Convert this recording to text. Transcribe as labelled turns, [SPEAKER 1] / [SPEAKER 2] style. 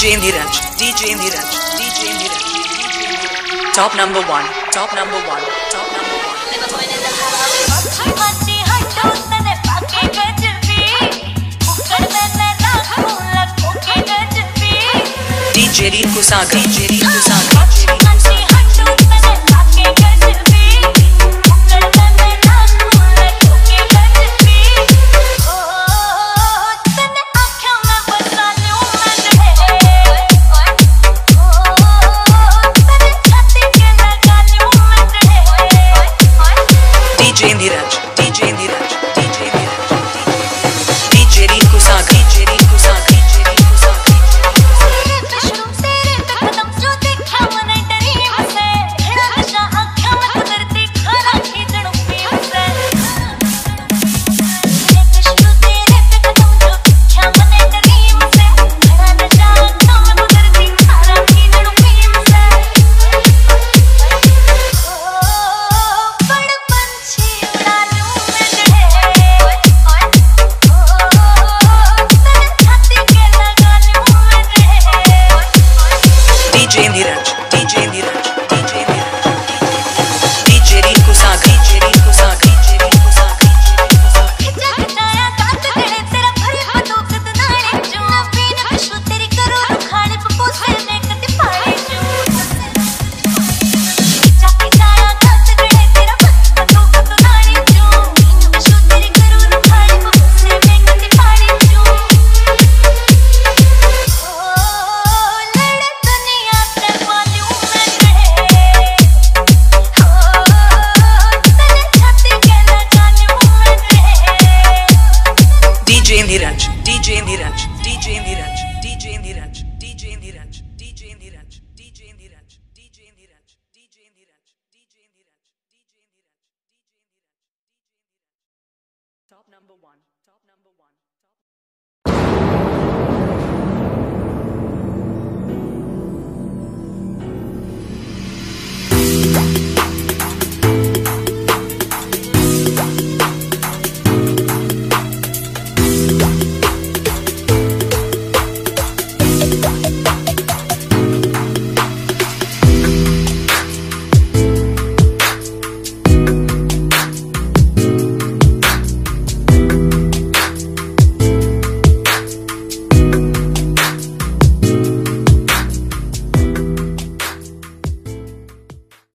[SPEAKER 1] DJ Neeraj, DJ Neeraj, DJ Neeraj, top number one, top number one, top number one.
[SPEAKER 2] Machi, Handu, Tane, Pake, Chati, Ukar Tana, Laga, Koke, Chati.
[SPEAKER 1] DJ Rinku Saga, DJ Rinku Saga.
[SPEAKER 2] Machi, Handu, Tane, Pake, Chati, Ukar Tana, Laga, Koke, Chati. Oh, Tane आँखों में बसा लूँ मैं तुझे. Oh, Tane छाती के लगा लूँ मैं तुझे.
[SPEAKER 1] DJ Neeraj, DJ Neeraj, DJ Neeraj, DJ Rinku Saga, DJ Rinku Saga, DJ Rinku Saga.
[SPEAKER 2] तेरे पे शुरू तेरे पे खत्म जो देखा मैंने डरी मुझसे. तेरा नशा आँखों में कुदरती खाना खींचूं पीम से. तेरे पे शुरू तेरे पे खत्म जो देखा मैंने डरी मुझसे. तेरा नशा आँखों में कुदरती खाना खींचूं पीम से. ओ बड़ पंछी उड़ा लूँ मैं तुझे. ओ तेरे छाती के लगा लूँ मैं तुझे.
[SPEAKER 1] DJ Neeraj, DJ Neeraj, DJ Neeraj, DJ Rinku Saga, DJ Rinku Saga, DJ Rinku Saga.
[SPEAKER 2] खिंचा खिंचाया दांत गड़े तेरा भरे बंदूक दनाड़े जो नवीन विश्व तेरी करो रुखाड़े पपोसे में कति पाड़े जो. खिंचा खिंचाया दांत गड़े तेरा भरे बंदूक दनाड़े जो नवीन विश्व तेरी करो रुखाड़े पपोसे में कति पाड़े जो. ओ लड़े दुनिया से वालूं मैं तुझे. ओ तेरे छाती के लगा लूँ मैं तुझे.
[SPEAKER 1] DJ Neeraj, DJ Neeraj, DJ Neeraj, DJ Neeraj, DJ Neeraj, DJ Neeraj, DJ Neeraj, DJ Neeraj, DJ Neeraj, DJ Neeraj, DJ Neeraj, top number one, top number one.